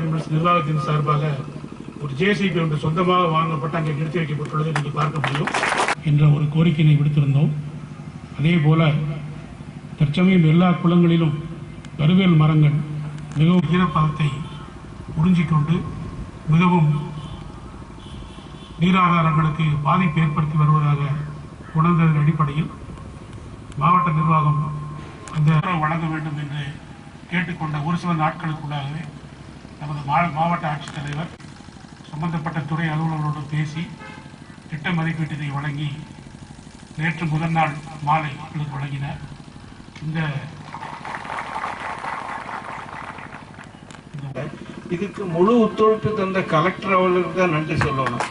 Water mills நிர்வாகத்தின் சார்பாக ஒரு ஜேசிபி ஒன்று சொந்தமாக வாங்கப்பட்டு அங்கே நிறுத்தி வைக்கப்பட்டுள்ளதை நீங்கள் பார்க்க முடியும் என்ற ஒரு கோரிக்கையை விடுத்திருந்தோம். அதே போல தற்சமயம் எல்லா குளங்களிலும் கருவேல் மரங்கள் மிகவும் ஈரப்பதத்தை உறிஞ்சிக்கொண்டு மிகவும் நீராதாரங்களுக்கு பாதிப்பு ஏற்படுத்தி வருவதாக உணர்ந்ததன் அடிப்படையில் மாவட்ட நிர்வாகம் அந்த வழங்க வேண்டும் என்று கேட்டுக்கொண்ட ஒரு சில நாட்களுக்குள்ளாகவே நமது மாவட்ட ஆட்சித்தலைவர் சம்பந்தப்பட்ட துறை அலுவலர்களோடு பேசி திட்ட மதிப்பீட்டினை வழங்கி நேற்று முதல் நாள் மாலை எங்களுக்கு வழங்கினார். இதுக்கு முழு ஒத்துழைப்பு தந்த கலெக்டர் அவர்களுக்கு தான் நன்றி சொல்லணும்.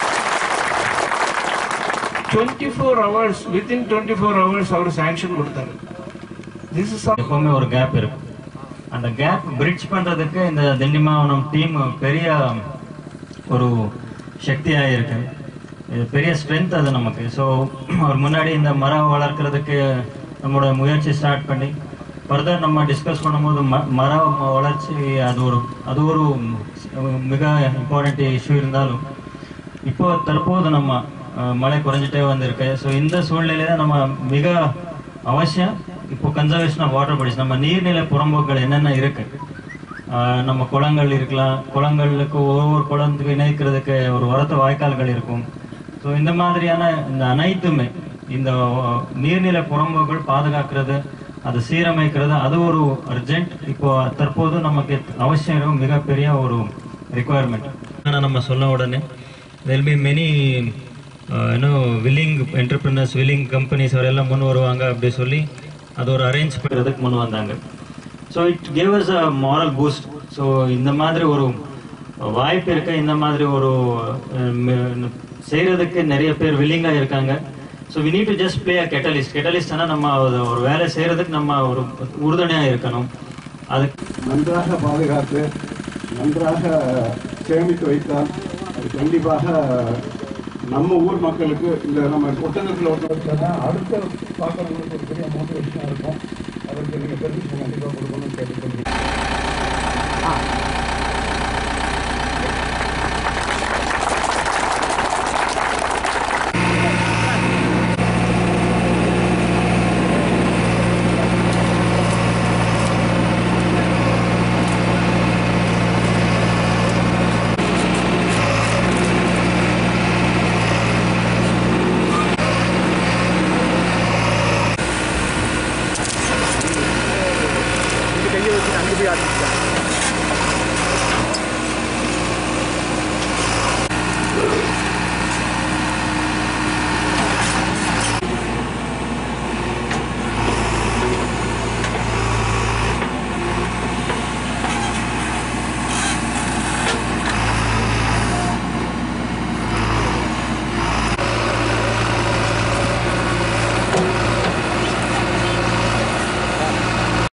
24 hours within 24 hours அவர் சாங்ஷன் கொடுத்தாரு. எப்பவுமே ஒரு கேப் இருக்கு. அந்த கேப் பிரிட்ஜ் பண்றதுக்கு இந்த திண்டிமாவனம் டீம் பெரிய ஒரு சக்தியாக இருக்கு. இது பெரிய ஸ்ட்ரென்த் அது நமக்கு. ஸோ ஒரு முன்னாடி இந்த மரம் வளர்க்கறதுக்கு நம்மளோட முயற்சி ஸ்டார்ட் பண்ணி ஃபர்தர் நம்ம டிஸ்கஸ் பண்ணும்போது மரம் வளர்ச்சி அது ஒரு மிக இம்பார்ட்டன்ட் இஷ்யூ இருந்தாலும் இப்போ தற்போது நம்ம மழை குறைஞ்சிட்டே வந்திருக்கு. ஸோ இந்த சூழ்நிலையில நம்ம மிக அவசியம் இப்போ கன்சர்வேஷன் ஆஃப் வாட்டர் பாடிஸ், நம்ம நீர்நிலை புறம்போக்குகள் என்னென்ன இருக்கு, நம்ம குளங்கள் இருக்கலாம், குளங்களுக்கு ஒவ்வொரு குளத்துக்கு இணைக்கிறதுக்கு ஒரு உரத்த வாய்க்கால்கள் இருக்கும். ஸோ இந்த மாதிரியான இந்த அனைத்துமே இந்த நீர்நிலை புறம்போக்குகள் பாதுகாக்கிறது, அது சீரமைக்கிறது, அது ஒரு அர்ஜென்ட் இப்போ தற்போது நமக்கு அவசியம் மிகப்பெரிய ஒரு ரிக்குவயர்மெண்ட். ஆனால் நம்ம சொன்ன உடனே there will be many willing entrepreneurs, willing companies அவரெல்லாம் முன் வருவாங்க அப்படி சொல்லி அது ஒரு அரேஞ்ச் பண்ணுறதுக்கு முன் வந்தாங்க. So it gave us a moral boost. So இந்த மாதிரி ஒரு வாய்ப்பு இருக்க, இந்த மாதிரி ஒரு செய்கிறதுக்கு நிறைய பேர் வில்லிங்காக இருக்காங்க. So we need to just play a கெட்டலிஸ்ட்னா நம்ம ஒரு வேலை செய்கிறதுக்கு நம்ம ஒரு உறுதுணையாக இருக்கணும். அதுக்கு நன்றாக பாதுகாத்து நன்றாக சேமித்து வைத்தால் அது கண்டிப்பாக நம்ம ஊர் மக்களுக்கு இந்த நம்ம ஒட்டகத்தில் அடுத்த பார்க்கறவங்களுக்கு ஒரு பெரிய மோட்டிவேஷனாக இருக்கும். அதற்கு நீங்கள் பெருமிஷன் கண்டிப்பாக கொடுக்கணும்னு கேட்டுக்கொள்கிறேன்.